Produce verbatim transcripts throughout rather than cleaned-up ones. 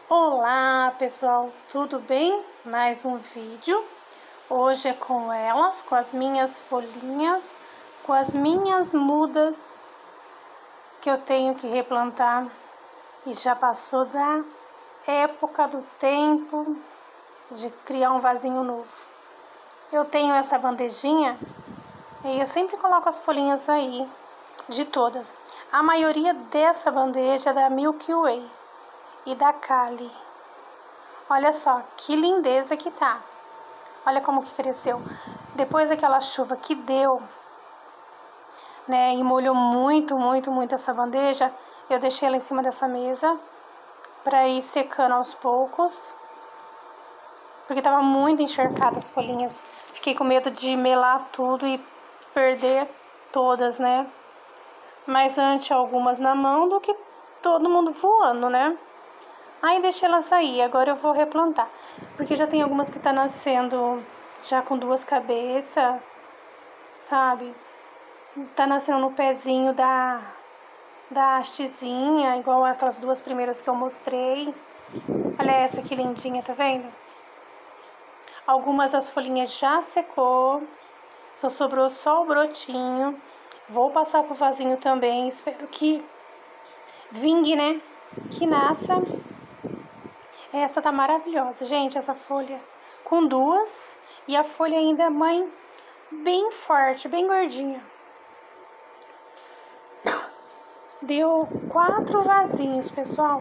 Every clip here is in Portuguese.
Olá pessoal, tudo bem? Mais um vídeo. Hoje é com elas, com as minhas folhinhas, com as minhas mudas que eu tenho que replantar e já passou da época do tempo de criar um vasinho novo. Eu tenho essa bandejinha e eu sempre coloco as folhinhas aí, de todas. A maioria dessa bandeja é da Milky Way e da Kali. Olha só que lindeza que tá. Olha como que cresceu. Depois daquela chuva que deu, né, e molhou muito, muito, muito essa bandeja, eu deixei ela em cima dessa mesa para ir secando aos poucos, porque tava muito encharcada as folhinhas. Fiquei com medo de melar tudo e perder todas, né? Mas antes algumas na mão do que todo mundo voando, né? Aí deixei elas aí, agora eu vou replantar. Porque já tem algumas que tá nascendo já com duas cabeças, sabe? Tá nascendo no pezinho da, da hastezinha, igual aquelas duas primeiras que eu mostrei. Olha essa que lindinha, tá vendo? Algumas das folhinhas já secou, só sobrou só o brotinho. Vou passar pro vasinho também, espero que vingue, né? Que nasça. Essa tá maravilhosa, gente, essa folha com duas e a folha ainda mãe bem forte, bem gordinha. Deu quatro vasinhos, pessoal.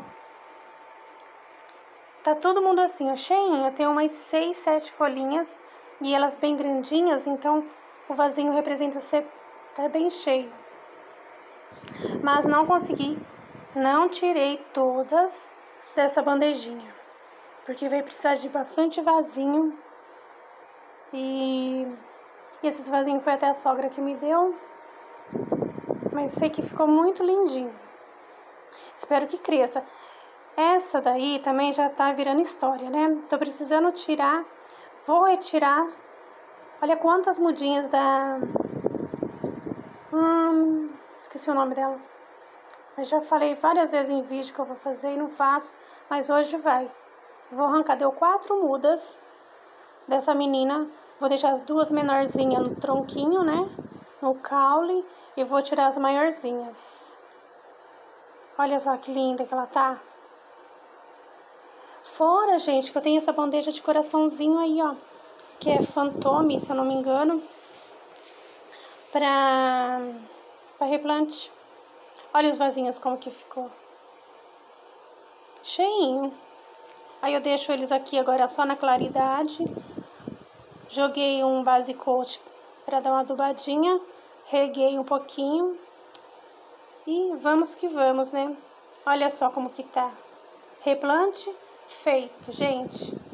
Tá todo mundo assim, ó, cheinho. Tem umas seis, sete folhinhas e elas bem grandinhas, então o vasinho representa ser tá bem cheio. Mas não consegui, não tirei todas dessa bandejinha, porque vai precisar de bastante vasinho. E, e esses vasinhos foi até a sogra que me deu. Mas sei que ficou muito lindinho. Espero que cresça. Essa daí também já tá virando história, né? Tô precisando tirar. Vou retirar. Olha quantas mudinhas da... Hum, esqueci o nome dela. Eu já falei várias vezes em vídeo que eu vou fazer e não faço. Mas hoje vai. Vou arrancar. Deu quatro mudas dessa menina. Vou deixar as duas menorzinhas no tronquinho, né? No caule. E vou tirar as maiorzinhas. Olha só que linda que ela tá. Fora, gente, que eu tenho essa bandeja de coraçãozinho aí, ó. Que é Fantôme, se eu não me engano. Pra, pra replante. Olha os vasinhos como que ficou. Cheinho. Aí eu deixo eles aqui agora só na claridade. Joguei um base coat pra dar uma adubadinha. Reguei um pouquinho. E vamos que vamos, né? Olha só como que tá. Replante feito, gente.